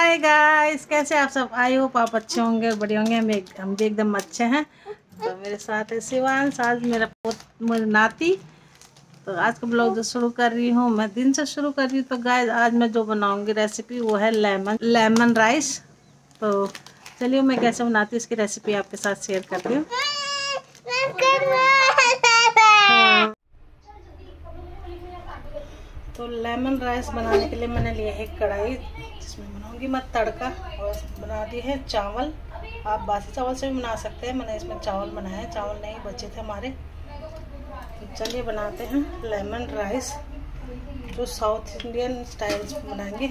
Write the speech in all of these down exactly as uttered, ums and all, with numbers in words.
Hi guys, कैसे आप सब। आई होप आप अच्छे होंगे, बढ़िया होंगे। हम एक हम भी एकदम अच्छे हैं। तो मेरे साथ है शिवांश, आज मेरा पोत मेरी नाती। तो आज का ब्लॉग जो शुरू कर रही हूँ, मैं दिन से शुरू कर रही हूँ। तो गाइस आज मैं जो बनाऊंगी रेसिपी वो है लेमन लेमन राइस। तो चलिए मैं कैसे बनाती हूँ इसकी रेसिपी आपके साथ शेयर करती हूँ। तो लेमन राइस बनाने के लिए मैंने लिया है कढ़ाई, जिसमें बनाऊंगी मैं तड़का। और बना दी है चावल। आप बासी चावल से भी बना सकते हैं, मैंने इसमें चावल बनाए हैं, चावल नहीं बचे थे हमारे। तो चलिए बनाते हैं लेमन राइस, जो साउथ इंडियन स्टाइल से बनाएंगे।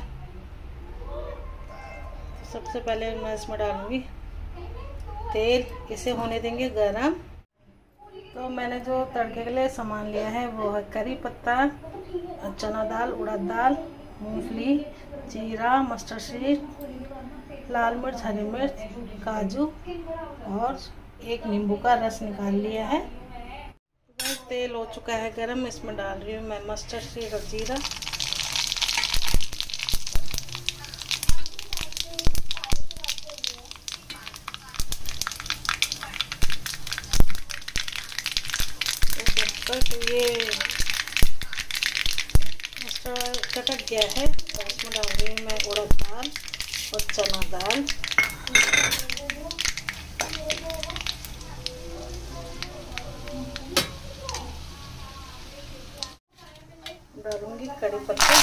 तो सबसे पहले मैं इसमें डालूंगी तेल, इसे होने देंगे गरम। तो मैंने जो तड़के के लिए सामान लिया है वो है करी पत्ता, चना दाल, उड़द दाल, मूंगफली, जीरा, मस्टर्ड सीड, लाल मिर्च, हरी मिर्च, काजू और एक नींबू का रस निकाल लिया है। तेल हो चुका है गरम, इसमें डाल रही हूँ मैं मस्टर्ड सीड और जीरा। तो ये मस्टर्ड चटक गया है, तो इसमें डाल रही हूँ मैं उड़द दाल और चना दाल। डालूंगी कड़ी पत्ता,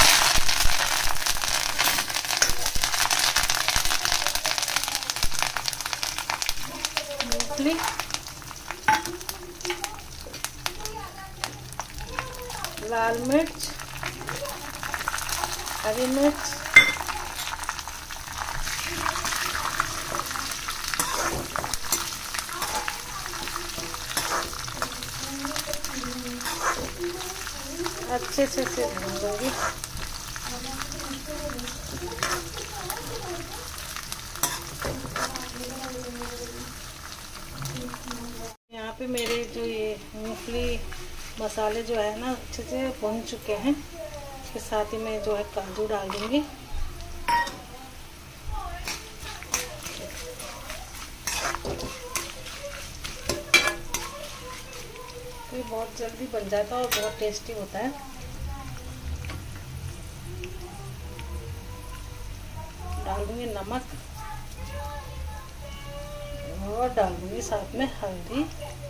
मूंगफली, लाल मिर्च, हरी मिर्च, अच्छे से से भून दूंगी। यहाँ पे मेरे जो ये मूंगफली मसाले जो है ना अच्छे से भून चुके हैं। इसके साथ ही मैं जो है काजू डाल दूंगी। तो ये बहुत जल्दी बन जाता है और बहुत टेस्टी होता है। डाल दूंगी नमक और डाल दूंगी साथ में हल्दी।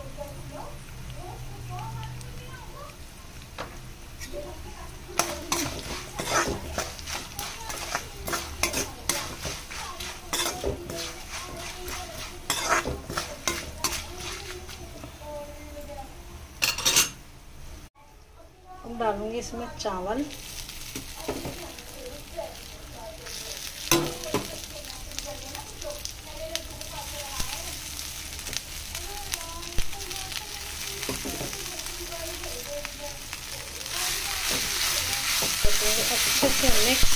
डालूंगी इसमें चावल, अच्छे से मिक्स।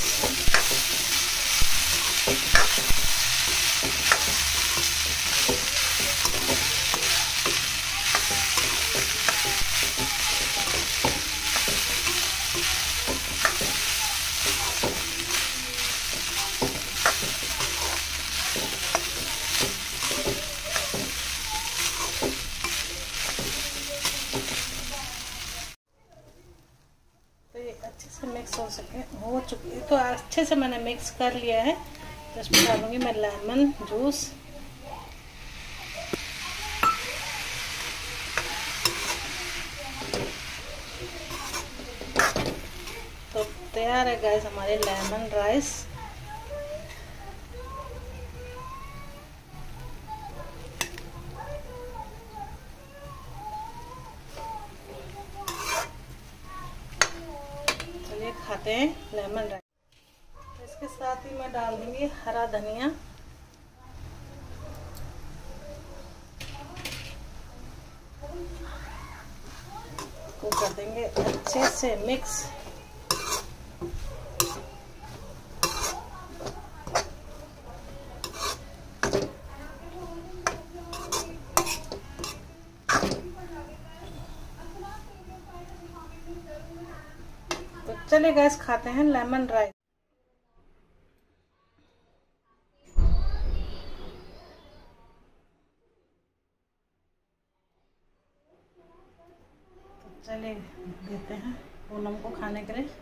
अच्छे से मिक्स हो सके हो चुकी है, तो अच्छे से मैंने मिक्स कर लिया है। तो इसमें डालूंगी मैं लेमन जूस। तो तैयार है गाइस हमारे लेमन राइस। खाते हैं लेमन राइस। तो इसके साथ ही मैं डाल दूंगी हरा धनिया, को कर देंगे अच्छे से मिक्स। चलिए गैस खाते हैं लेमन राइस। देते हैं पूनम को खाने के लिए।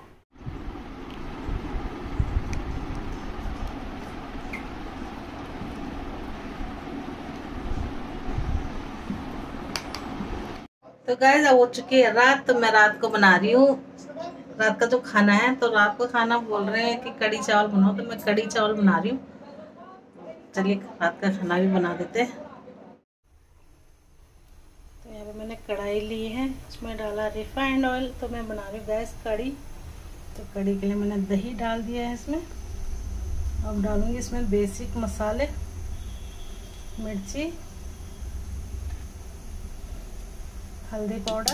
तो गाइस अब हो चुकी है रात, तो मैं रात को बना रही हूँ रात का जो खाना है। तो रात को खाना बोल रहे हैं कि कड़ी चावल बनाओ, तो मैं कड़ी चावल बना रही हूँ। चलिए रात का खाना भी बना देते हैं। तो यहाँ पे मैंने कढ़ाई ली है, उसमें डाला रिफाइंड ऑयल। तो मैं बना रही हूँ गैस कड़ी। तो कड़ी के लिए मैंने दही डाल दिया है इसमें। अब डालूंगी इसमें बेसिक मसाले, मिर्ची, हल्दी पाउडर,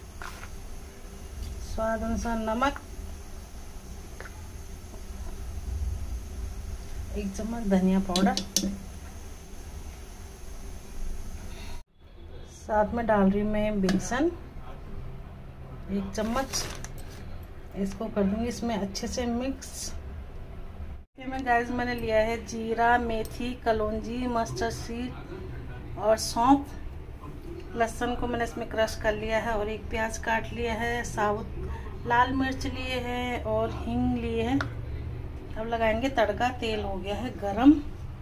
स्वाद अनुसार नमक, एक चम्मच धनिया पाउडर, साथ में डाल रही हूँ मैं बेसन एक चम्मच। इसको कर दूंगी इसमें अच्छे से मिक्स। इसमें गाइस मैंने लिया है जीरा, मेथी, कलौंजी, मस्टर्ड सीड और सौंफ। लहसुन को मैंने इसमें क्रश कर लिया है और एक प्याज काट लिया है, साबुत लाल मिर्च लिए हैं और हींग लिए हैं। अब लगाएंगे तड़का। तेल हो गया है गरम।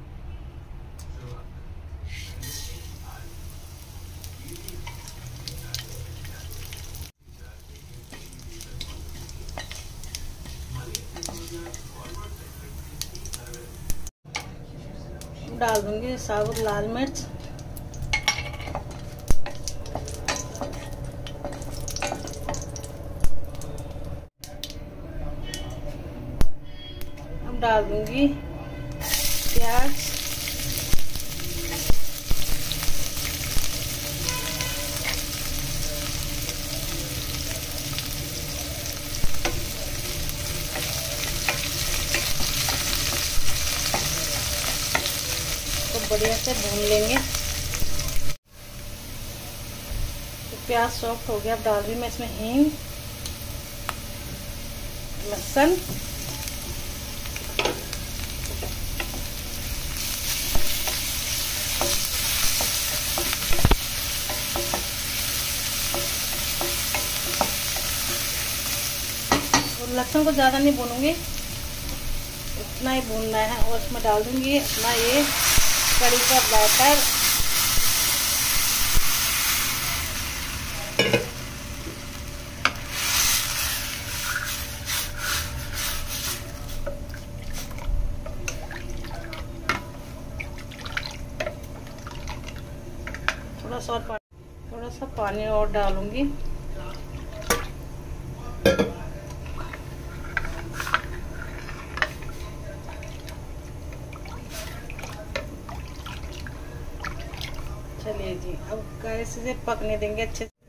डाल दूंगी साबुत लाल मिर्च, डाल दूंगी प्याज, तो बढ़िया से भून लेंगे। तो प्याज सॉफ्ट हो गया। अब डाल रही मैं इसमें हींग, लहसुन, लहसुन को ज़्यादा नहीं भूनूंगी, इतना ही भूनना है। और इसमें डाल दूंगी अपना ये कड़ी का बैटर। थोड़ा सा और पानी थोड़ा सा पानी और डालूंगी। चलिए जी, अब गैस से पकने देंगे अच्छे से।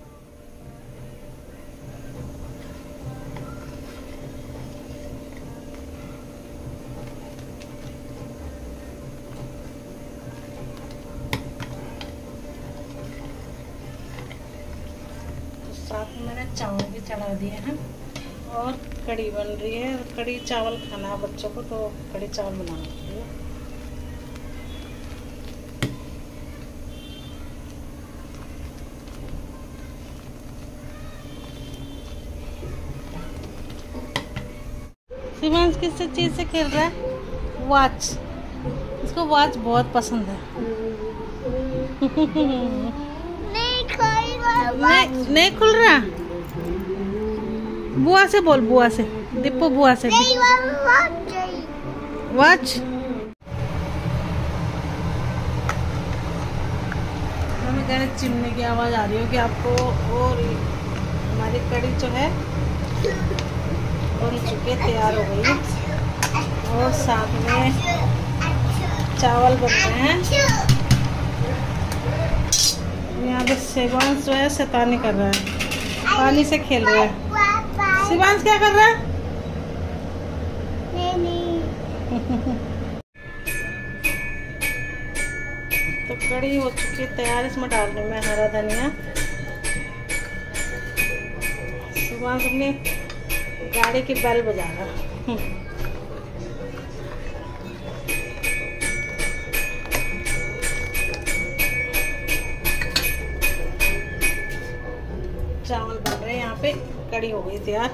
तो साथ में मैंने चावल भी चढ़ा दिए हैं और कड़ी बन रही है। कड़ी चावल खाना है बच्चों को, तो कड़ी चावल बनाना चाहिए। शिवांश किस चीज से खेल रहा है? वॉच। इसको वॉच बहुत पसंद है। नहीं खुल रहा। नहीं, नहीं खुल रहा। बुआ से बोल, बुआ से, दीपू बुआ से। वॉच। हमें कह रहे चिमनी की आवाज आ रही हो कि आपको। और हमारी कड़ी जो है बन चुके, तैयार हो गई। और साथ में चावल बन रहे हैं। यहाँ पे शिवांश जो है शैतानी कर रहा है, पानी से खेल रहा है। शिवांश क्या कर रहा है? नहीं नहीं। तो कड़ी हो चुकी है तैयार। इसमें डाल रही मैं हरा धनिया। शिवांश अपनी गाड़ी की बेल बजा रहा। चावल बन रहे हैं यहाँ पे, कड़ी हो गई तैयार।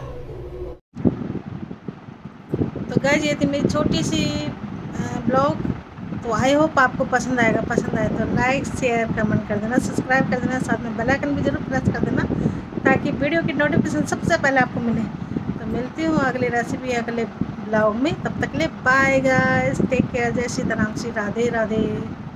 तो गाइस ये थी मेरी छोटी सी ब्लॉग। तो आई होप आपको पसंद आएगा। पसंद आए तो लाइक शेयर कमेंट कर देना, सब्सक्राइब कर देना, साथ में बेल आइकन भी जरूर प्रेस कर देना ताकि वीडियो की नोटिफिकेशन सबसे पहले आपको मिले। तो मिलती हूँ अगली रेसिपी अगले ब्लॉग में। तब तक ले बाय गाइस, टेक केयर, जय सीताराम, श्री राधे राधे।